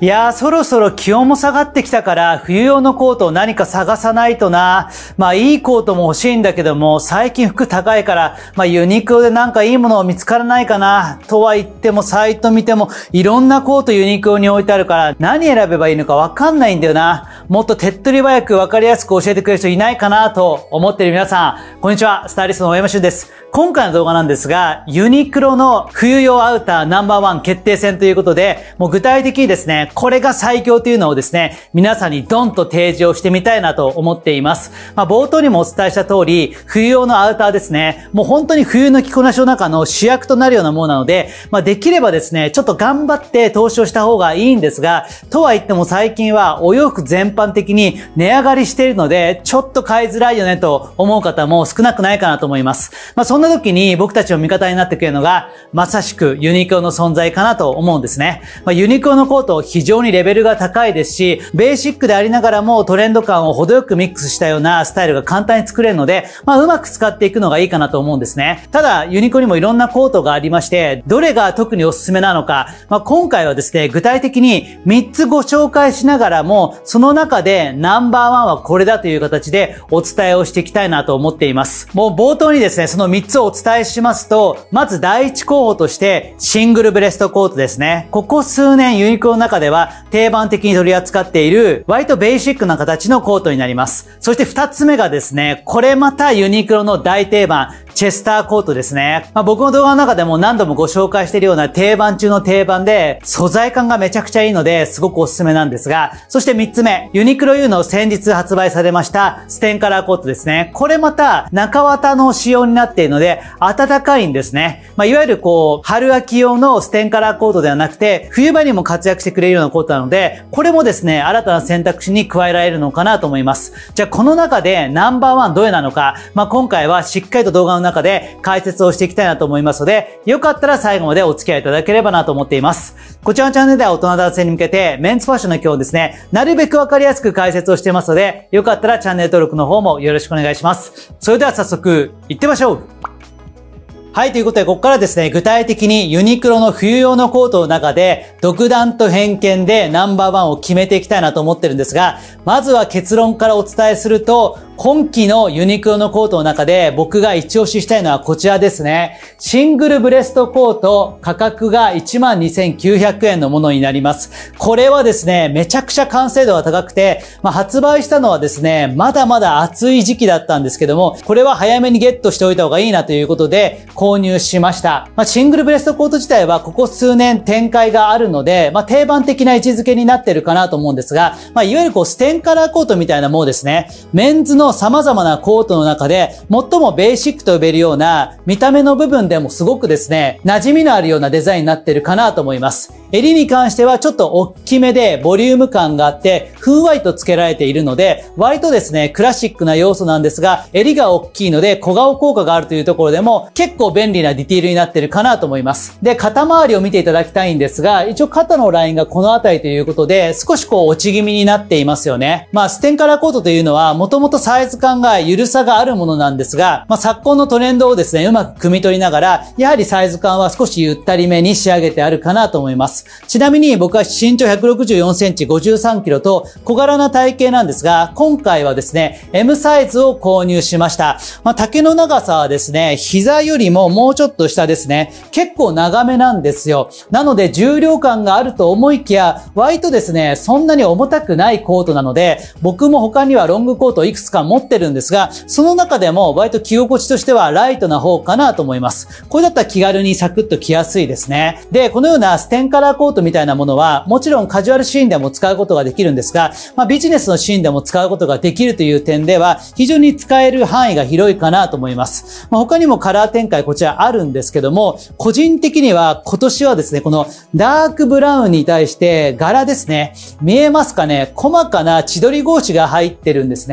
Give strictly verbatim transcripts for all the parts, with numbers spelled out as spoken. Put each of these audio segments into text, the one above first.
いやー、そろそろ気温も下がってきたから、冬用のコートを何か探さないとな。まあ、いいコートも欲しいんだけども、最近服高いから、まあ、ユニクロでなんかいいもの見つからないかな。とは言っても、サイト見ても、いろんなコートユニクロに置いてあるから、何選べばいいのかわかんないんだよな。もっと手っ取り早くわかりやすく教えてくれる人いないかなと思っている皆さん、こんにちは。スタイリストの大山俊です。今回の動画なんですが、ユニクロの冬用アウターナンバーワン決定戦ということで、もう具体的にですね、これが最強というのをですね、皆さんにドンと提示をしてみたいなと思っています。まあ、冒頭にもお伝えした通り、冬用のアウターですね、もう本当に冬の着こなしの中の主役となるようなものなので、まあ、できればですね、ちょっと頑張って投資をした方がいいんですが、とは言っても最近はお洋服全般的に値上がりしているので、ちょっと買いづらいよねと思う方も少なくないかなと思います。まあ、そんな時に僕たちの味方になってくれるのが、まさしくユニクロの存在かなと思うんですね。まあ、ユニクロのコート非常にレベルが高いですし、ベーシックでありながらもトレンド感を程よくミックスしたようなスタイルが簡単に作れるので、まあ、うまく使っていくのがいいかなと思うんですね。ただ、ユニクロにもいろんなコートがありまして、どれが特におすすめなのか、まあ、今回はですね、具体的にみっつご紹介しながらも、その中でナンバーワンはこれだという形でお伝えをしていきたいなと思っています。もう冒頭にですね、そのみっつをお伝えしますと、まず第一候補として、シングルブレストコートですね。ここ数年ユニクロの中では定番的に取り扱っている割とベーシックな形のコートになります。そして二つ目がですね、これまたユニクロの大定番、チェスターコートですね。まあ、僕の動画の中でも何度もご紹介しているような定番中の定番で、素材感がめちゃくちゃいいので、すごくおすすめなんですが、そして三つ目、ユニクロ U の先日発売されましたステンカラーコートですね。これまた中綿の仕様になっているので、暖かいんですね。まあ、いわゆるこう、春秋用のステンカラーコートではなくて、冬場にも活躍してくれるようなコートなので、これもですね、新たな選択肢に加えられるのかなと思います。じゃあこの中でナンバーワンどれなのか、まあ、今回はしっかりと動画の中で解説をしていきたいなと思いますので、よかったら最後までお付き合いいただければなと思っています。こちらのチャンネルでは大人男性に向けてメンズファッションの今日ですね、なるべくわかりやすく解説をしていますので、よかったらチャンネル登録の方もよろしくお願いします。それでは早速行ってみましょう。はい、ということで、ここからですね、具体的にユニクロの冬用のコートの中で、独断と偏見でナンバーワンを決めていきたいなと思ってるんですが、まずは結論からお伝えすると、今季のユニクロのコートの中で僕が一押ししたいのはこちらですね。シングルブレストコート、価格が いちまんにせんきゅうひゃくえんのものになります。これはですね、めちゃくちゃ完成度が高くて、まあ、発売したのはですね、まだまだ暑い時期だったんですけども、これは早めにゲットしておいた方がいいなということで購入しました。まあ、シングルブレストコート自体はここ数年展開があるので、まあ、定番的な位置づけになってるかなと思うんですが、まあ、いわゆるこうステンカラーコートみたいなものですね。メンズの様々なコートの中で最もベーシックと呼べるような見た目の部分でもすごくですね、馴染みのあるようなデザインになってるかなと思います。襟に関してはちょっと大きめでボリューム感があってふんわりと付けられているので、割とですね、クラシックな要素なんですが、襟が大きいので小顔効果があるというところでも結構便利なディティールになってるかなと思います。で、肩周りを見ていただきたいんですが、一応肩のラインがこの辺りということで少しこう落ち気味になっていますよね。まあ、ステンカラーコートというのはもともとサイズ感が緩さがあるものなんですが、まあ、昨今のトレンドをですね、うまく汲み取りながら、やはりサイズ感は少しゆったりめに仕上げてあるかなと思います。ちなみに僕は身長ひゃくろくじゅうよんセンチ、ごじゅうさんキロと小柄な体型なんですが、今回はですね、エム サイズを購入しました。まあ、丈の長さはですね、膝よりももうちょっと下ですね。結構長めなんですよ。なので重量感があると思いきや、割とですね、そんなに重たくないコートなので、僕も他にはロングコートをいくつか持ってるんですが、その中でも割と着心地としてはライトな方かなと思います。これだったら気軽にサクッと着やすいですね。で、このようなステンカラーコートみたいなものは、もちろんカジュアルシーンでも使うことができるんですが、まあ、ビジネスのシーンでも使うことができるという点では、非常に使える範囲が広いかなと思います。まあ、他にもカラー展開こちらあるんですけども、個人的には今年はですね、このダークブラウンに対して柄ですね、見えますかね、細かな千鳥格子が入ってるんですね。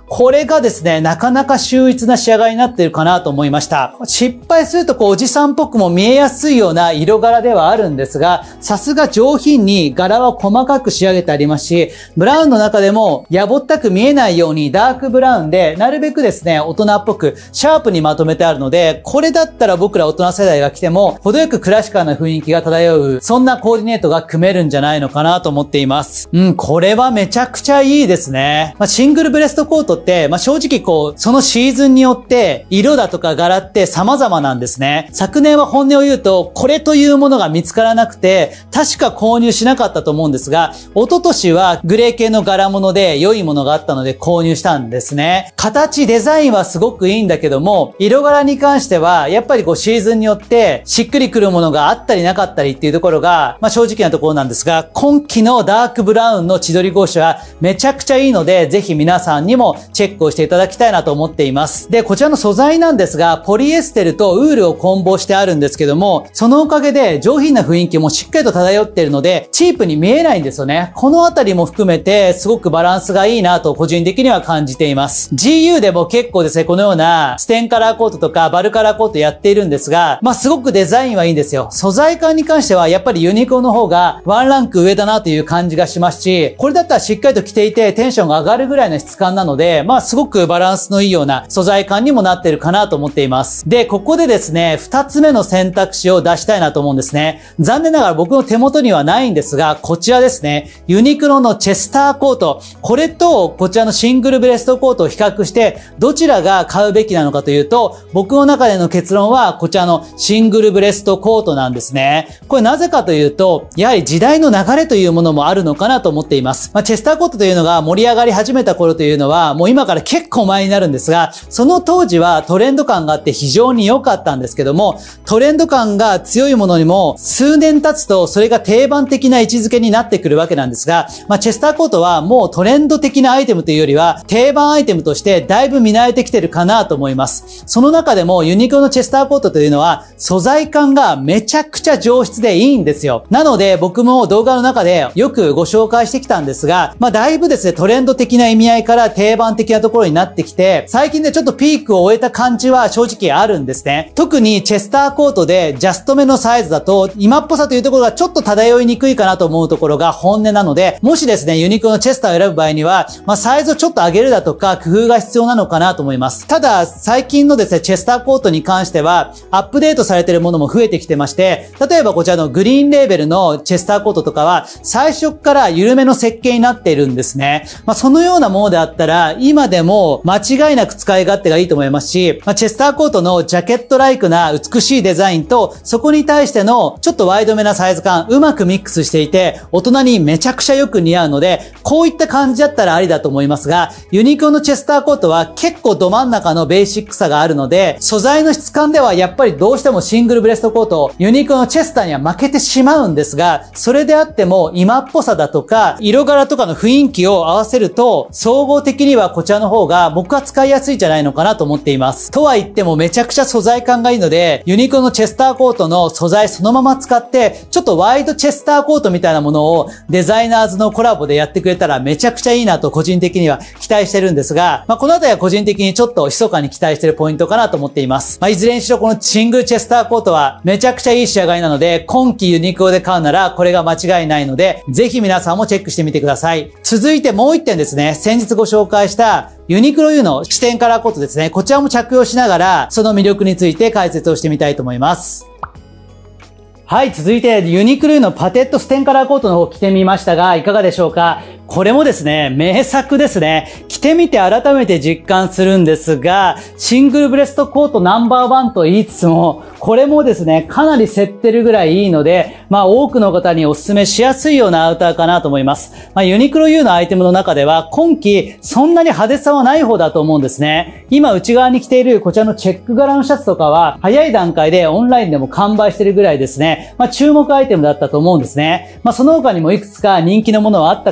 これがですね、なかなか秀逸な仕上がりになっているかなと思いました。失敗するとこうおじさんっぽくも見えやすいような色柄ではあるんですが、さすが上品に柄は細かく仕上げてありますし、ブラウンの中でもやぼったく見えないようにダークブラウンで、なるべくですね、大人っぽくシャープにまとめてあるので、これだったら僕ら大人世代が着ても、程よくクラシカルな雰囲気が漂う、そんなコーディネートが組めるんじゃないのかなと思っています。うん、これはめちゃくちゃいいですね。まあ、シングルブレストコートって、まあ、正直こう、そのシーズンによって、色だとか柄って様々なんですね。昨年は本音を言うと、これというものが見つからなくて、確か購入しなかったと思うんですが、一昨年はグレー系の柄物で良いものがあったので購入したんですね。形、デザインはすごくいいんだけども、色柄に関しては、やっぱりこうシーズンによってしっくりくるものがあったりなかったりっていうところが、まあ正直なところなんですが、今季のダークブラウンの千鳥格子はめちゃくちゃいいので、ぜひ皆さんにもチェックをしていただきたいなと思っています。で、こちらの素材なんですが、ポリエステルとウールを混紡してあるんですけども、そのおかげで上品な雰囲気もしっかりと漂っているので、チープに見えないんですよね。このあたりも含めて、すごくバランスがいいなと個人的には感じています。ジーユー でも結構ですね、このようなステンカラーコートとかバルカラーコートやっているんですが、まあすごくデザインはいいんですよ。素材感に関してはやっぱりユニクロの方がワンランク上だなという感じがしますし、これだったらしっかりと着ていてテンションが上がるぐらいの質感なので、まあすごくバランスのいいような素材感にもなっているかなと思っています。で、ここでですね、二つ目の選択肢を出したいなと思うんですね。残念ながら僕の手元にはないんですが、こちらですね、ユニクロのチェスターコート。これとこちらのシングルブレストコートを比較して、どちらが買うべきなのかというと、僕の中での結論はこちらのシングルブレストコートなんですね。これなぜかというと、やはり時代の流れというものもあるのかなと思っています。まあ、チェスターコートというのが盛り上がり始めた頃というのは、もう今から結構前になるんですが、その当時はトレンド感があって非常に良かったんですけども、トレンド感が強いものにも数年経つとそれが定番的な位置づけになってくるわけなんですが、まあ、チェスターコートはもうトレンド的なアイテムというよりは定番アイテムとしてだいぶ見慣れてきてるかなと思います。その中でもユニクロのチェスターコートというのは素材感がめちゃくちゃ上質でいいんですよ。なので僕も動画の中でよくご紹介してきたんですが、まあだいぶですねトレンド的な意味合いから定番的なところになってきて、最近でちょっとピークを終えた感じは正直あるんですね。特にチェスターコートでジャストめのサイズだと今っぽさというところがちょっと漂いにくいかなと思うところが本音なので、もしですねユニクロのチェスターを選ぶ場合には、まあサイズをちょっと上げるだとか工夫が必要なのかなと思います。ただ最近のですねチェスターコートに関してはアップデートされているものも増えてきてまして、例えばこちらのグリーンレーベルのチェスターコートとかは最初から緩めの設計になっているんですね。まあそのようなものであったら今でも間違いなく使い勝手がいいと思いますし、まあ、チェスターコートのジャケットライクな美しいデザインとそこに対してのちょっとワイドめなサイズ感うまくミックスしていて大人にめちゃくちゃよく似合うので、こういった感じだったらありだと思いますが、ユニクロのチェスターコートは結構ど真ん中のベーシックさがあるので、素材の質感ではやっぱりどうしてもシングルブレストコートユニクロのチェスターには負けてしまうんですが、それであっても今っぽさだとか色柄とかの雰囲気を合わせると総合的にはこちらの方が僕は使いやすいんじゃないのかなと思っています。とは言ってもめちゃくちゃ素材感がいいので、ユニクロのチェスターコートの素材そのまま使ってちょっとワイドチェスターコートみたいなものをデザイナーズのコラボでやってくれたらめちゃくちゃいいなと個人的には期待してるんですが、まあ、このあたりは個人的にちょっと密かに期待してるポイントかなと思っています。まあ、いずれにしろこのシングルチェスターコートはめちゃくちゃいい仕上がりなので、今季ユニクロで買うならこれが間違いないので、ぜひ皆さんもチェックしてみてください。続いてもう一点ですね、先日ご紹介したユニクロ U の視点カラーコートですね。こちらも着用しながらその魅力について解説をしてみたいと思います。はい、続いてユニクロ U のパテットステンカラーコートの方着てみましたが、いかがでしょうか？これもですね、名作ですね。着てみて改めて実感するんですが、シングルブレストコートナンバーワンと言いつつも、これもですね、かなり競ってるぐらいいいので、まあ多くの方にお勧めしやすいようなアウターかなと思います。まあユニクロ U のアイテムの中では、今季そんなに派手さはない方だと思うんですね。今内側に着ているこちらのチェック柄のシャツとかは、早い段階でオンラインでも完売してるぐらいですね、まあ注目アイテムだったと思うんですね。まあその他にもいくつか人気のものはあったかなと思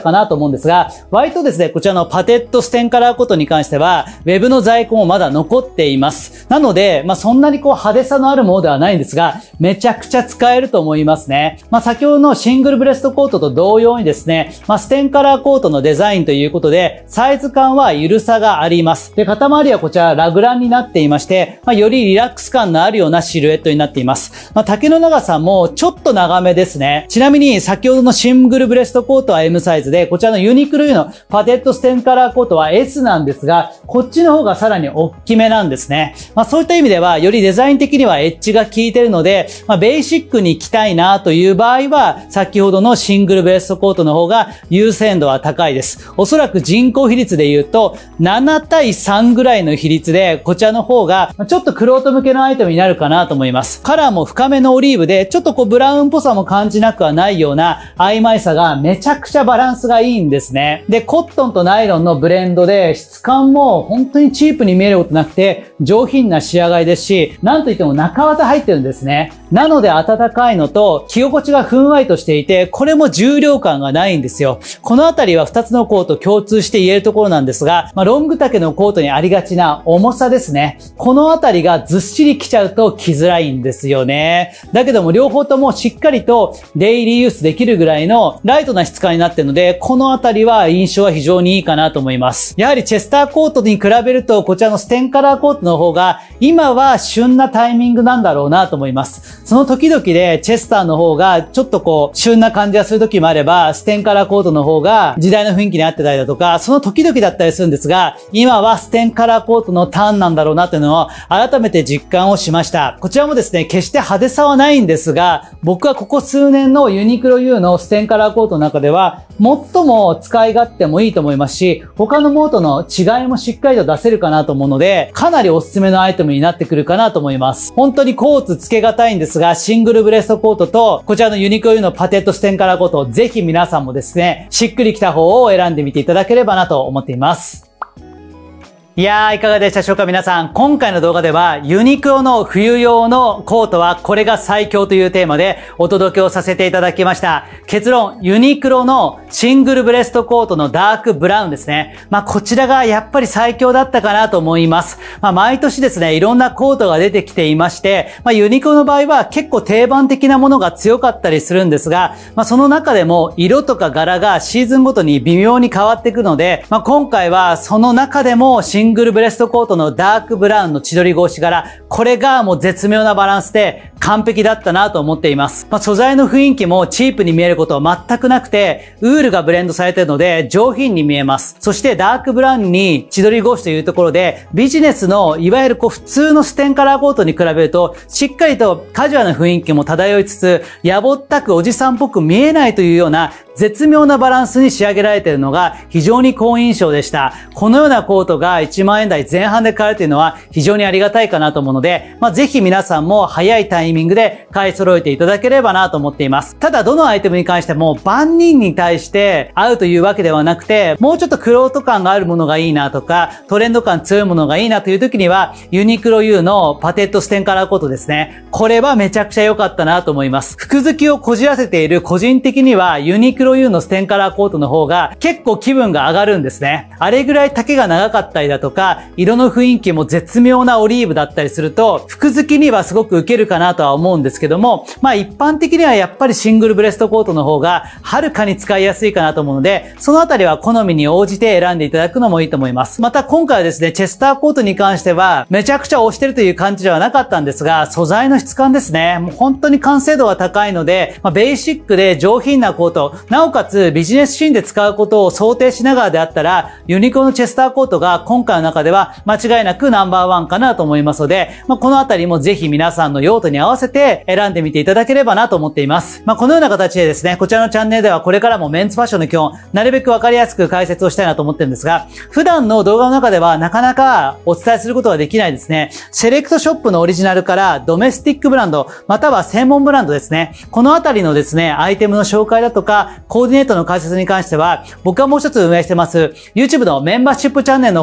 思うんですが、割とですね、こちらのパテットステンカラーコートに関しては、ウェブの在庫もまだ残っています。なので、まあ、そんなにこう派手さのあるものではないんですが、めちゃくちゃ使えると思いますね。まあ、先ほどのシングルブレストコートと同様にですね、まあ、ステンカラーコートのデザインということで、サイズ感は緩さがあります。で、肩周りはこちらラグランになっていまして、まあ、よりリラックス感のあるようなシルエットになっています。まあ、丈の長さもちょっと長めですね。ちなみに、先ほどのシングルブレストコートは エム サイズで、こちらのユニクロ U のパテットステンカラーコートは エス なんですが、こっちの方がさらに大きめなんですね。まあ、そういった意味では、よりデザイン的にはエッジが効いているので、まあ、ベーシックに着たいなという場合は、先ほどのシングルブレストコートの方が優先度は高いです。おそらく人口比率で言うと、ななたいさんぐらいの比率で、こちらの方が、ちょっとクロート向けのアイテムになるかなと思います。カラーも深めのオリーブで、ちょっとこうブラウンっぽさも感じなくはないような曖昧さがめちゃくちゃバランスがいいんですね。で、コットンとナイロンのブレンドで、質感も本当にチープに見えることなくて、上品な仕上がりですし、なんといっても中綿入ってるんですね。なので暖かいのと、着心地がふんわりとしていて、これも重量感がないんですよ。このあたりはふたつのコート共通して言えるところなんですが、まあ、ロング丈のコートにありがちな重さですね。このあたりがずっしり着ちゃうと着づらいんですよね。だけども両方ともしっかりとデイリーユースできるぐらいのライトな質感になっているので、このあたりは印象は非常にいいかなと思います。やはりチェスターコートに比べると、こちらのステンカラーコートの方が、今は旬なタイミングなんだろうなと思います。その時々でチェスターの方がちょっとこう旬な感じがする時もあれば、ステンカラーコートの方が時代の雰囲気に合ってたりだとか、その時々だったりするんですが、今はステンカラーコートのターンなんだろうなというのを改めて実感をしました。こちらもですね、決して派手さはないんですが、僕はここ数年のユニクロ U のステンカラーコートの中では、最も使い勝手もいいと思いますし、他のモードの違いもしっかりと出せるかなと思うので、かなりおすすめのアイテムになってくるかなと思います。本当にコーツ付けがたいんですが、シングルブレストコートと、こちらのユニクロ U のパテットステンカラーコートをぜひ皆さんもですね、しっくりきた方を選んでみていただければなと思っています。いやー、いかがでしたでしょうか皆さん。今回の動画では、ユニクロの冬用のコートはこれが最強というテーマでお届けをさせていただきました。結論、ユニクロのシングルブレストコートのダークブラウンですね。まあ、こちらがやっぱり最強だったかなと思います。まあ、毎年ですね、いろんなコートが出てきていまして、まあ、ユニクロの場合は結構定番的なものが強かったりするんですが、まあ、その中でも色とか柄がシーズンごとに微妙に変わっていくので、まあ、今回はその中でもシングルブレストコートのダークブラウンの千鳥格子柄、これがもう絶妙なバランスで完璧だったなと思っています。まあ、素材の雰囲気もチープに見えることは全くなくて、ウールがブレンドされているので上品に見えます。そしてダークブラウンに千鳥格子というところで、ビジネスのいわゆるこう普通のステンカラーコートに比べると、しっかりとカジュアルな雰囲気も漂いつつ、やぼったくおじさんっぽく見えないというような絶妙なバランスに仕上げられているのが非常に好印象でした。このようなコートがいちまんえん台前半で買えるというのは非常にありがたいかなと思うので、まあ、ぜひ皆さんも早いタイミングで買い揃えていただければなと思っています。ただどのアイテムに関しても万人に対して合うというわけではなくて、もうちょっとクロート感があるものがいいなとか、トレンド感強いものがいいなという時には、ユニクロ U のパテットステンカラーコートですね。これはめちゃくちゃ良かったなと思います。服好きをこじらせている個人的には、ユニクロ U のステンカラーコートの方が結構気分が上がるんですね。あれぐらい丈が長かったりだとか、色の雰囲気も絶妙なオリーブだったりすると、服好きにはすごく受けるかなとは思うんですけども、まあ一般的にはやっぱりシングルブレストコートの方がはるかに使いやすいかなと思うので、そのあたりは好みに応じて選んでいただくのもいいと思います。また今回はですね、チェスターコートに関してはめちゃくちゃ推してるという感じではなかったんですが、素材の質感ですね。もう本当に完成度が高いので、まあ、ベーシックで上品なコート、なおかつビジネスシーンで使うことを想定しながらであったら、ユニクロのチェスターコートが今回の中では間違いなくナンバーワンかなと思いますので、まあ、このあたりもぜひ皆さんの用途に合わせて選んでみていただければなと思っています。まあ、このような形でですね、こちらのチャンネルではこれからもメンズファッションの基本、なるべくわかりやすく解説をしたいなと思ってるんですが、普段の動画の中ではなかなかお伝えすることができないですね、セレクトショップのオリジナルからドメスティックブランド、または専門ブランドですね、このあたりのですね、アイテムの紹介だとか、コーディネートの解説に関しては、僕はもう一つ運営してます、YouTube のメンバーシップチャンネルの方で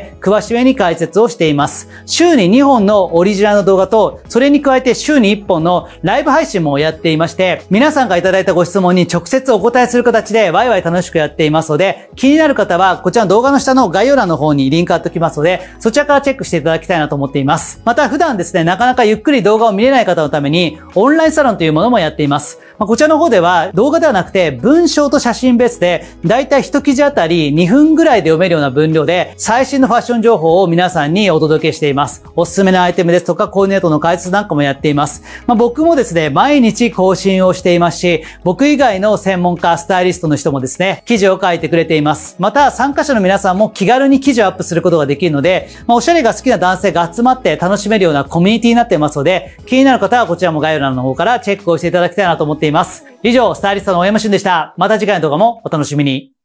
で詳しめに解説をしています。週ににほんのオリジナルの動画と、それに加えて週にいっぽんのライブ配信もやっていまして、皆さんがいただいたご質問に直接お答えする形でワイワイ楽しくやっていますので、気になる方はこちらの動画の下の概要欄の方にリンク貼っておきますので、そちらからチェックしていただきたいなと思っています。また普段ですね、なかなかゆっくり動画を見れない方のために、オンラインサロンというものもやっています。まあ、こちらの方では動画ではなくて文章と写真ベースでだいたいいち記事あたりにふんぐらいで読めるような分量で最新のファッション情報を皆さんにお届けしています。おすすめのアイテムですとかコーディネートの解説なんかもやっています。まあ、僕もですね、毎日更新をしていますし、僕以外の専門家、スタイリストの人もですね、記事を書いてくれています。また参加者の皆さんも気軽に記事をアップすることができるので、まあ、おしゃれが好きな男性が集まって楽しめるようなコミュニティになっていますので、気になる方はこちらも概要欄の方からチェックをしていただきたいなと思っています。以上、スタイリストの大山俊でした。また次回の動画もお楽しみに。